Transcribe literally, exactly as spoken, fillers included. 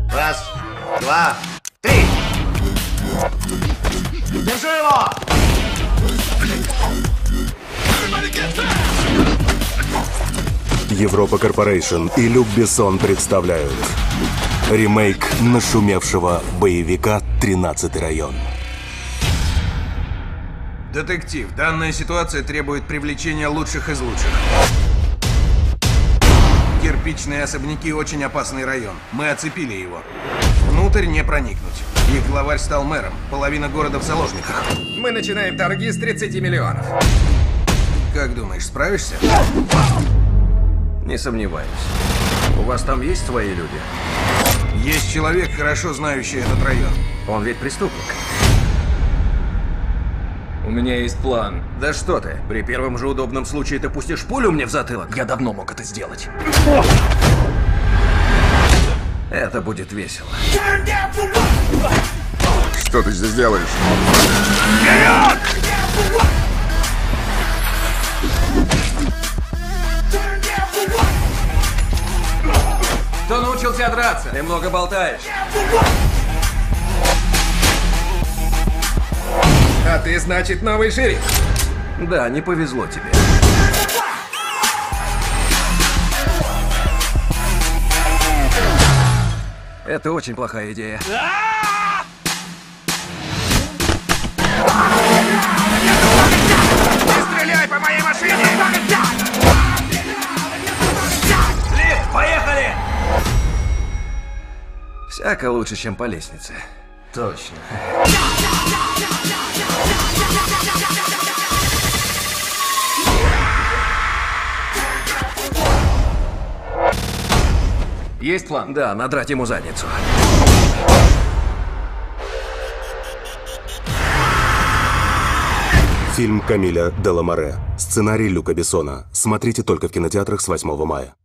Раз, два, три. Держи его! Европа Корпорейшн и Люк Бессон представляют ремейк нашумевшего боевика «тринадцатый район». Детектив, данная ситуация требует привлечения лучших из лучших. Кирпичные особняки — очень опасный район. Мы оцепили его. Внутрь не проникнуть. Их главарь стал мэром. Половина города в заложниках. Мы начинаем торги с тридцати миллионов. Как думаешь, справишься? Не сомневаюсь. У вас там есть свои люди? Есть человек, хорошо знающий этот район. Он ведь преступник. У меня есть план. Да что ты, при первом же удобном случае ты пустишь пулю мне в затылок? Я давно мог это сделать. Это будет весело. Что ты здесь делаешь? Кто научил тебя драться? Ты много болтаешь. А ты, значит, новый шериф? Да, не повезло тебе. Это очень плохая идея. Не стреляй по моей машине! Лифт, поехали! Всяко лучше, чем по лестнице. Точно. Есть план? Да, надрать ему задницу. Фильм Камиля Деламоре. Сценарий Люка Бессона. Смотрите только в кинотеатрах с восьмого мая.